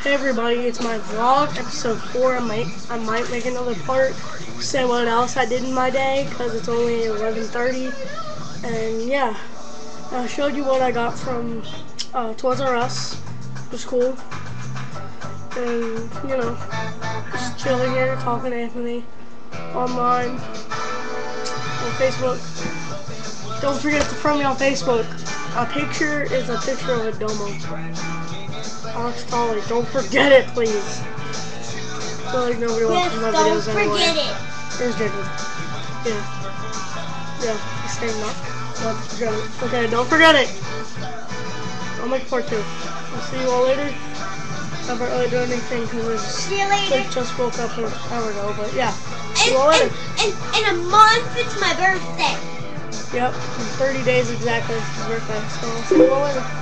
Hey everybody, it's my vlog, episode 4. I might make another part, say what else I did in my day, because it's only 11:30. And yeah, I showed you what I got from Toys R Us. It was cool. And, you know, just chilling here, talking to Anthony online, on Facebook. Don't forget to friend me on Facebook. A picture is a picture of a domo. Alex Tolly, don't forget it, please. I feel like nobody watches my videos anyway. Don't forget it. Here's Jacob. Yeah, he's saying not forget it. Okay, don't forget it. I'll make part 2. I'll see you all later. I haven't really done anything because I just woke up an hour ago, but yeah. See you all later. In a month, it's my birthday. Yep, in 30 days exactly, it's my birthday, so I'll see you all later.